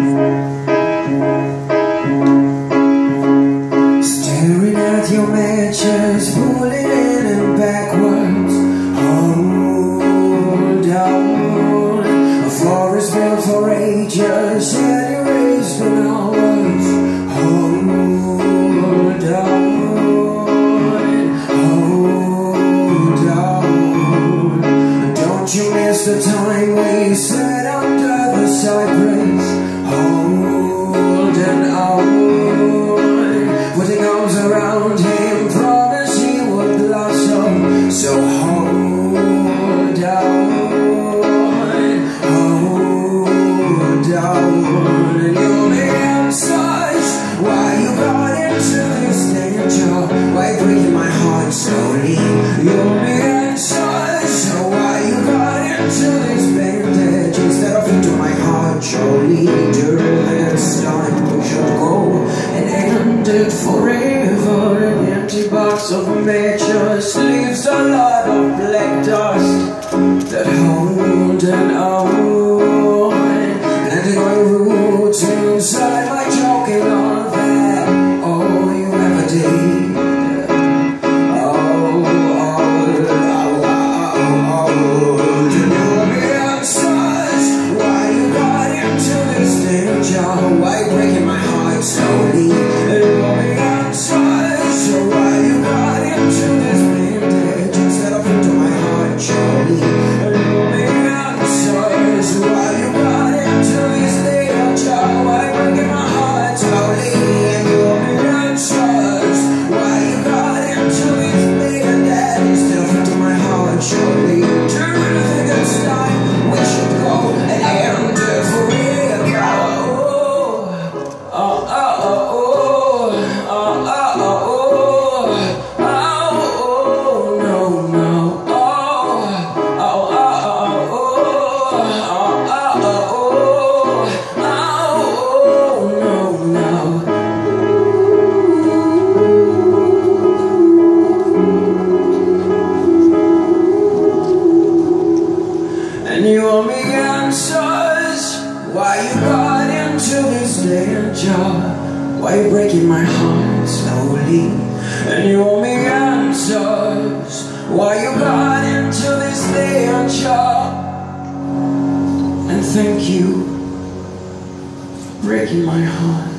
Staring at your matches, pulling in and backwards. Hold on. A forest built for ages, and erased been hours. Hold on. Hold on. Don't you miss the time we sat under the cypress? Holding on, putting arms around him, promise he would blossom. So hold on, hold on. And you'll be answers why you got into this danger, why breaking my heart slowly. You'll be answers why you got into this bandage instead of into my heart surely. Let's start, we should go and end it forever. An empty box of matches leaves a lot of black dust that holding on, planting my roots inside my choking on that all you ever did. Why breaking my heart slowly? And all the answers, so why you got into this bandage instead of into my heart surely? And all the answers, why you got into this danger, why breaking my heart slowly? And all the answers, why you got into this bandage instead of into my heart surely? Do you really think it's time we should go and end it forever? And you owe me answers why you got into this danger, why you breaking my heart slowly. And you owe me answers why you got into this danger. And thank you for breaking my heart.